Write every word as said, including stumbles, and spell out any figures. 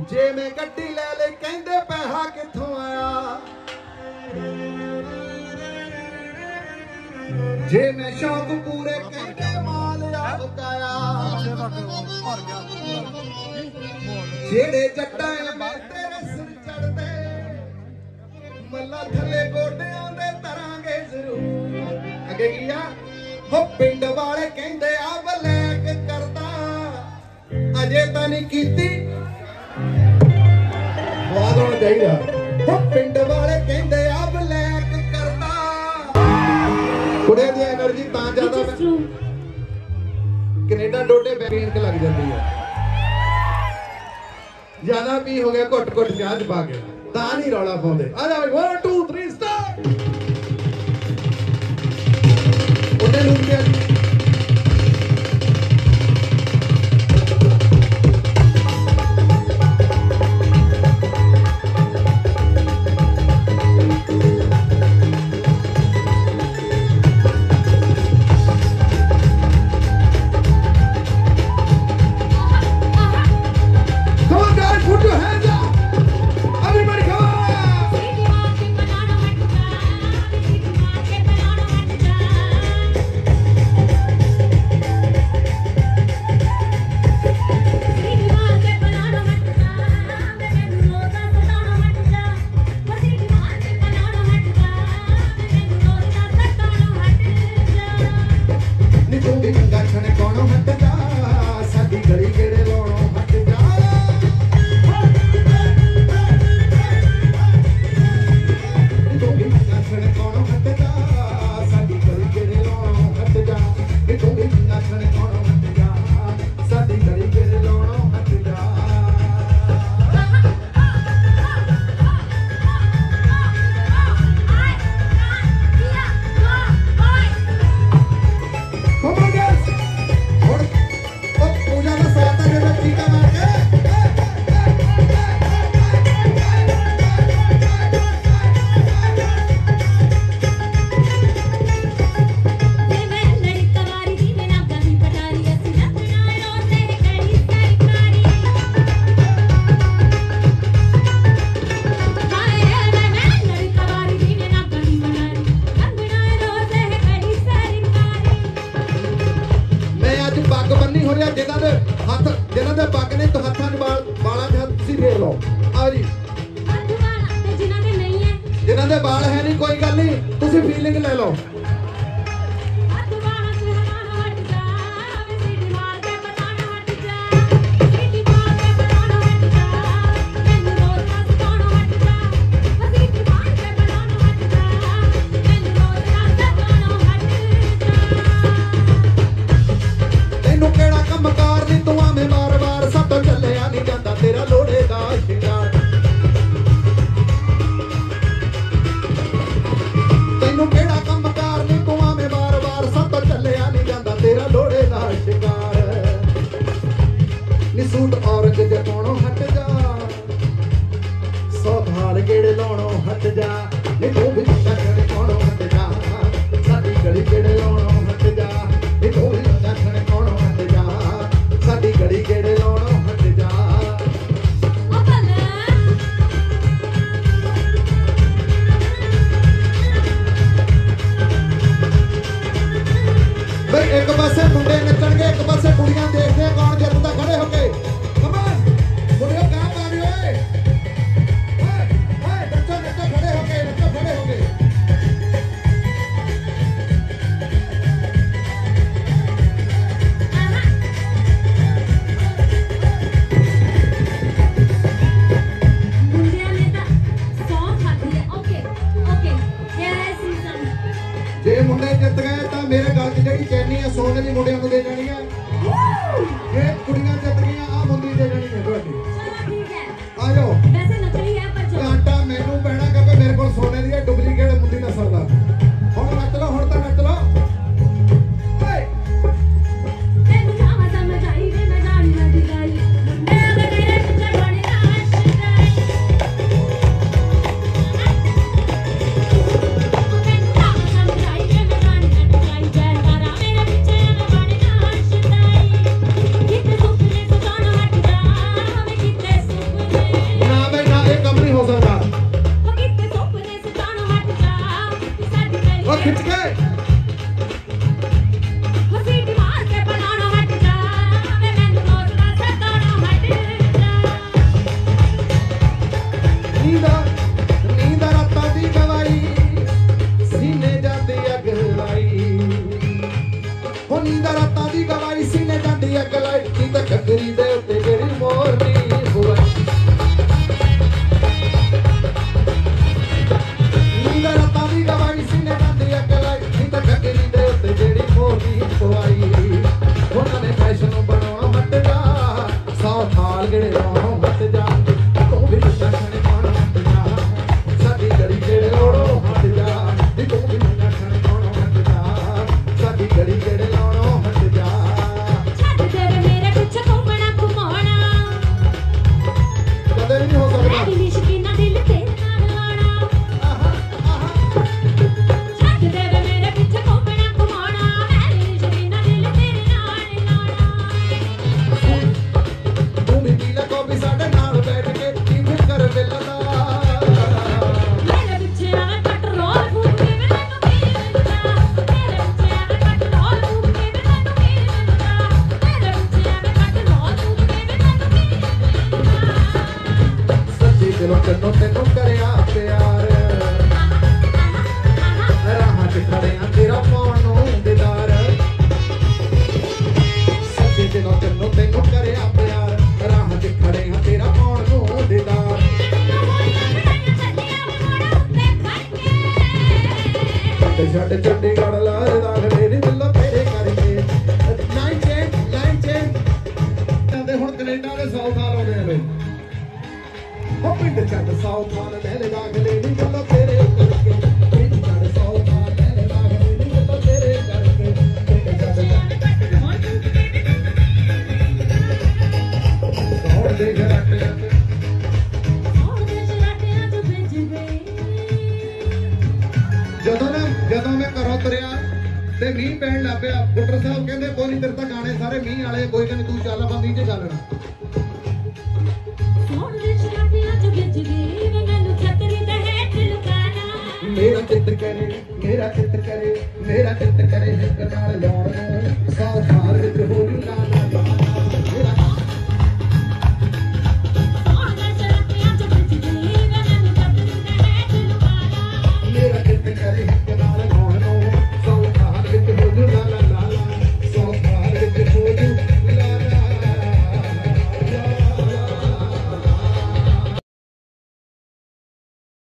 जे मैं गड्डी ले ले कहंदे पैसा कित्थों आया जे मैं शौक पूरे कहंदे माल आ बकाया जेड़े जट्टां मैं तेरे सिर चढ़दे मल्ला थले गोडियां दे तरांगे जरूर अगे किया हो पिंड वाले कहंदे आ ब्लैक करदा अजे तां नहीं कीती आवाज होना चाहिए हो पिंड वाले कहंदे आ ब्लैक करदा कुड़े दी एनर्जी तां ज्यादा कनेडा डोडे बैन के लग जाती है ज्यादा पी हो गया घुट घुट प्याज पा के तां नहीं रौला पाउंदे आ जा वन टू थ्री स्टार्ट उन्हें लूट के ਛੱਡ ਚੰਡੀਗੜ੍ਹ ਲਾਰੇ ਦਾਖਲੇ ਨੀ ਮਿਲੋ ਤੇਰੇ ਕਰਕੇ ਲਾਈਨ ਚੇਂਜ ਲਾਈਨ ਚੇਂਜ ਕਹਿੰਦੇ ਹੁਣ ਕੈਨੇਡਾ ਦੇ ਸੌ ਸਾਲ ਹੋ ਗਏ ਬਈ ਹੋ ਪਿੰਡ ਛੱਡ ਸੌ ਸਾਲ ਮਹਿਲੇ ਦਾਖਲੇ ਨੀ ਮਿਲੋ ਤੇਰੇ ਕਰਕੇ ਪਿੰਡ ਛੱਡ ਸੌ ਸਾਲ ਮਹਿਲੇ ਦਾਖਲੇ ਨੀ ਮਿਲੋ ਤੇਰੇ ਕਰਕੇ ਪਿੰਡ ਛੱਡ ਸੌ ਦੇ ਘਰਾਟੇ ਜਦੋਂ ਨਾ ਜਦੋਂ ਮੈਂ ਘਰੋਂ ਤੁਰਿਆ ਤੇ ਮੀਂਹ ਪੈਣ ਲੱਗ ਪਿਆ ਡਾਕਟਰ ਸਾਹਿਬ ਕਹਿੰਦੇ ਕੋਈ ਨਹੀਂ ਤੇਰੇ ਤਾਂ ਗਾਣੇ ਸਾਰੇ ਮੀਂਹ ਵਾਲੇ ਕੋਈ ਕਹਿੰਦੇ ਤੂੰ ਚੱਲ ਆਪਾਂ ਮੀਂਹ 'ਚ ਚੱਲਣਾ ਮੇਰਾ ਚਿੱਤ ਕਰੇ ਮੇਰਾ ਚਿੱਤ ਕਰੇ ਮੇਰਾ ਚਿੱਤ ਕਰੇ ਹਿੱਕ ਨਾਲ ਲਿਆਉਣ